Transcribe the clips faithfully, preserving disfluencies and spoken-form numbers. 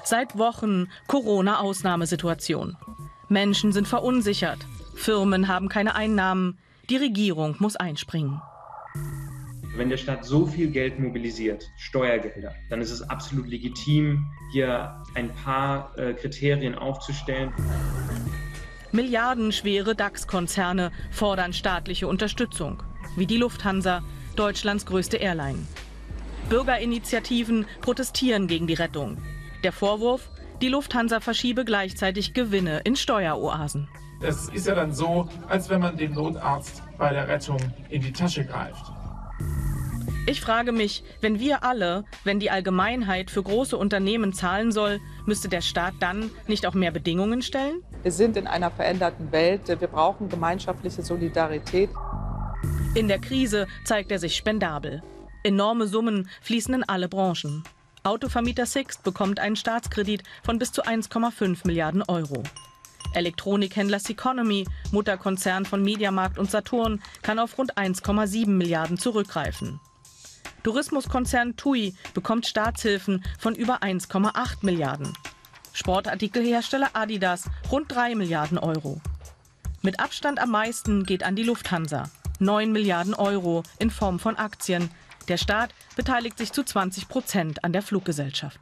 Seit Wochen Corona-Ausnahmesituation. Menschen sind verunsichert, Firmen haben keine Einnahmen, die Regierung muss einspringen. Wenn der Staat so viel Geld mobilisiert, Steuergelder, dann ist es absolut legitim, hier ein paar äh, Kriterien aufzustellen. Milliardenschwere DAX-Konzerne fordern staatliche Unterstützung, wie die Lufthansa, Deutschlands größte Airline. Bürgerinitiativen protestieren gegen die Rettung. Der Vorwurf, die Lufthansa verschiebe gleichzeitig Gewinne in Steueroasen. Es ist ja dann so, als wenn man dem Notarzt bei der Rettung in die Tasche greift. Ich frage mich, wenn wir alle, wenn die Allgemeinheit für große Unternehmen zahlen soll, müsste der Staat dann nicht auch mehr Bedingungen stellen? Wir sind in einer veränderten Welt. Wir brauchen gemeinschaftliche Solidarität. In der Krise zeigt er sich spendabel. Enorme Summen fließen in alle Branchen. Autovermieter Sixt bekommt einen Staatskredit von bis zu eins Komma fünf Milliarden Euro. Elektronikhändler Ceconomy, Mutterkonzern von Mediamarkt und Saturn, kann auf rund eins Komma sieben Milliarden zurückgreifen. Tourismuskonzern TUI bekommt Staatshilfen von über eins Komma acht Milliarden. Sportartikelhersteller Adidas rund drei Milliarden Euro. Mit Abstand am meisten geht an die Lufthansa. neun Milliarden Euro in Form von Aktien. Der Staat beteiligt sich zu zwanzig Prozent an der Fluggesellschaft.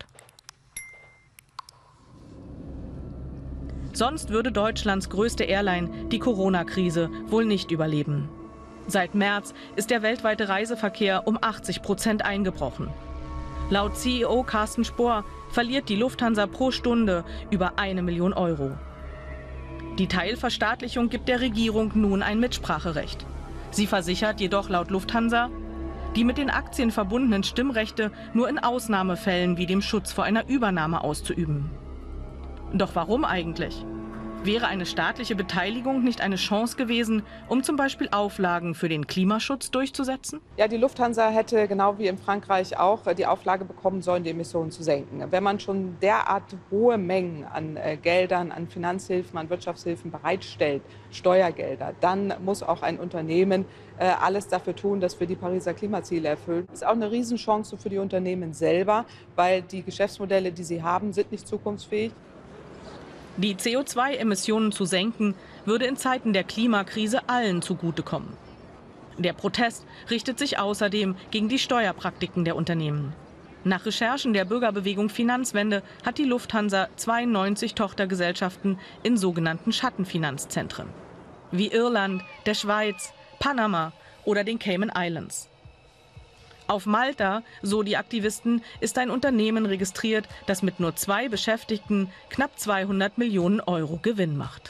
Sonst würde Deutschlands größte Airline die Corona-Krise wohl nicht überleben. Seit März ist der weltweite Reiseverkehr um achtzig Prozent eingebrochen. Laut C E O Carsten Spohr verliert die Lufthansa pro Stunde über eine Million Euro. Die Teilverstaatlichung gibt der Regierung nun ein Mitspracherecht. Sie versichert jedoch laut Lufthansa, die mit den Aktien verbundenen Stimmrechte nur in Ausnahmefällen wie dem Schutz vor einer Übernahme auszuüben. Doch warum eigentlich? Wäre eine staatliche Beteiligung nicht eine Chance gewesen, um zum Beispiel Auflagen für den Klimaschutz durchzusetzen? Ja, die Lufthansa hätte genau wie in Frankreich auch die Auflage bekommen sollen, die Emissionen zu senken. Wenn man schon derart hohe Mengen an äh, Geldern, an Finanzhilfen, an Wirtschaftshilfen bereitstellt, Steuergelder, dann muss auch ein Unternehmen äh, alles dafür tun, dass wir die Pariser Klimaziele erfüllen. Das ist auch eine Riesenchance für die Unternehmen selber, weil die Geschäftsmodelle, die sie haben, sind nicht zukunftsfähig. Die C O zwei Emissionen zu senken, würde in Zeiten der Klimakrise allen zugutekommen. Der Protest richtet sich außerdem gegen die Steuerpraktiken der Unternehmen. Nach Recherchen der Bürgerbewegung Finanzwende hat die Lufthansa zweiundneunzig Tochtergesellschaften in sogenannten Schattenfinanzzentren, wie Irland, der Schweiz, Panama oder den Cayman Islands. Auf Malta, so die Aktivisten, ist ein Unternehmen registriert, das mit nur zwei Beschäftigten knapp zweihundert Millionen Euro Gewinn macht.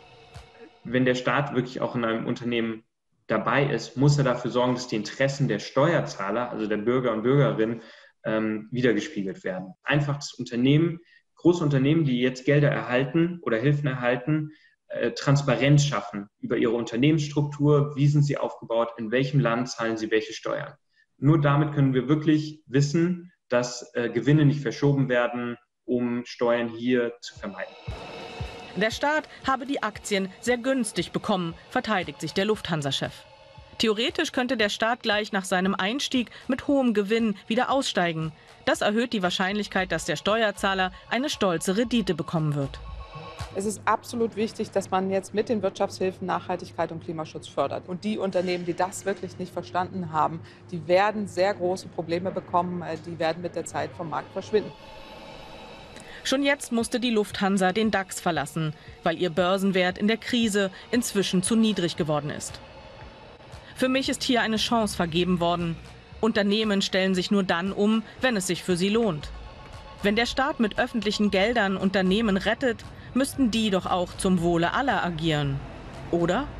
Wenn der Staat wirklich auch in einem Unternehmen dabei ist, muss er dafür sorgen, dass die Interessen der Steuerzahler, also der Bürger und Bürgerinnen, ähm, wiedergespiegelt werden. Einfach das Unternehmen, große Unternehmen, die jetzt Gelder erhalten oder Hilfen erhalten, äh, Transparenz schaffen über ihre Unternehmensstruktur, wie sind sie aufgebaut, in welchem Land zahlen sie welche Steuern. Nur damit können wir wirklich wissen, dass äh, Gewinne nicht verschoben werden, um Steuern hier zu vermeiden. Der Staat habe die Aktien sehr günstig bekommen, verteidigt sich der Lufthansa-Chef. Theoretisch könnte der Staat gleich nach seinem Einstieg mit hohem Gewinn wieder aussteigen. Das erhöht die Wahrscheinlichkeit, dass der Steuerzahler eine stolze Rendite bekommen wird. Es ist absolut wichtig, dass man jetzt mit den Wirtschaftshilfen Nachhaltigkeit und Klimaschutz fördert. Und die Unternehmen, die das wirklich nicht verstanden haben, die werden sehr große Probleme bekommen. Die werden mit der Zeit vom Markt verschwinden. Schon jetzt musste die Lufthansa den DAX verlassen, weil ihr Börsenwert in der Krise inzwischen zu niedrig geworden ist. Für mich ist hier eine Chance vergeben worden. Unternehmen stellen sich nur dann um, wenn es sich für sie lohnt. Wenn der Staat mit öffentlichen Geldern Unternehmen rettet, müssten die doch auch zum Wohle aller agieren, oder?